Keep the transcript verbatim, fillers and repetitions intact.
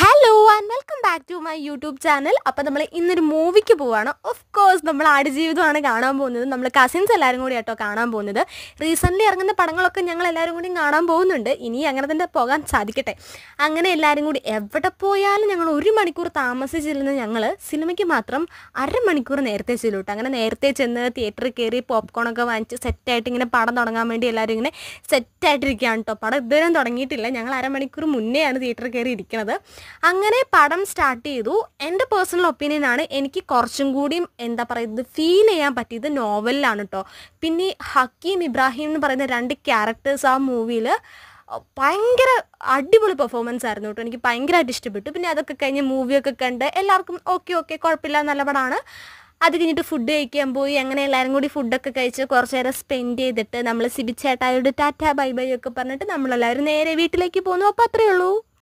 Hello and welcome back to my YouTube channel. അപ്പോൾ നമ്മൾ ഇന്നൊരു മൂവിക്ക് പോവുകയാണ്. ഓഫ് കോഴ്സ് നമ്മൾ ആടുജീവിതമാണ് കാണാൻ പോകുന്നത്. നമ്മൾ കസിൻസ് എല്ലാവരും കൂടി ആട്ടോ കാണാൻ പോകുന്നത്. റീസെൻ്റ്ലി ഇറങ്ങുന്ന പടങ്ങളൊക്കെ ഞങ്ങൾ എല്ലാവരും കൂടി കാണാൻ പോകുന്നുണ്ട്. ഇനി അങ്ങനെ തന്നെ പോകാൻ സാധിക്കട്ടെ. അങ്ങനെ എല്ലാവരും കൂടി എവിടെ പോയാലും ഞങ്ങൾ ഒരു മണിക്കൂർ താമസിച്ചിരുന്ന് ഞങ്ങൾ സിനിമയ്ക്ക് മാത്രം അരമണിക്കൂർ നേരത്തെ ചെല്ലുട്ടോ. അങ്ങനെ നേരത്തെ ചെന്ന് തിയേറ്ററിൽ കയറി പോപ്കോണൊക്കെ വാങ്ങിച്ച് സെറ്റായിട്ട് ഇങ്ങനെ പടം തുടങ്ങാൻ വേണ്ടി എല്ലാവരും ഇങ്ങനെ സെറ്റായിട്ടിരിക്കുകയാണ് കേട്ടോ. പടം ഇതുവരെ തുടങ്ങിയിട്ടില്ല. ഞങ്ങൾ അരമണിക്കൂർ മുന്നെയാണ് തിയേറ്ററിൽ കയറി ഇരിക്കുന്നത്. അങ്ങനെ പടം സ്റ്റാർട്ട് ചെയ്തു. എൻ്റെ പേഴ്സണൽ ഒപ്പീനിയനാണ്, എനിക്ക് കുറച്ചും കൂടിയും എന്താ പറയുന്നത് ഫീൽ ചെയ്യാൻ പറ്റിയത് നോവലിലാണ് കേട്ടോ. പിന്നെ ഹക്കീം ഇബ്രാഹിം എന്ന് പറയുന്ന രണ്ട് ക്യാരക്ടേഴ്സ് ആ മൂവിയിൽ ഭയങ്കര അടിപൊളി പെർഫോമൻസ് ആയിരുന്നു കേട്ടോ. എനിക്ക് ഭയങ്കരമായിട്ട് ഇഷ്ടപ്പെട്ടു. പിന്നെ അതൊക്കെ കഴിഞ്ഞ് മൂവിയൊക്കെ കണ്ട് എല്ലാവർക്കും ഓക്കെ ഓക്കെ കുഴപ്പമില്ല, നല്ല പടമാണ്. അത് കഴിഞ്ഞിട്ട് ഫുഡ് കഴിക്കാൻ പോയി. അങ്ങനെ എല്ലാവരും കൂടി ഫുഡൊക്കെ കഴിച്ച് കുറച്ച് നേരം സ്പെൻഡ് ചെയ്തിട്ട് നമ്മൾ സിബിച്ചേട്ടായോട് ടാറ്റ ബൈ ബൈ ഒക്കെ പറഞ്ഞിട്ട് നമ്മളെല്ലാവരും നേരെ വീട്ടിലേക്ക് പോന്നു. അപ്പോൾ അത്രയേ ഉള്ളൂ.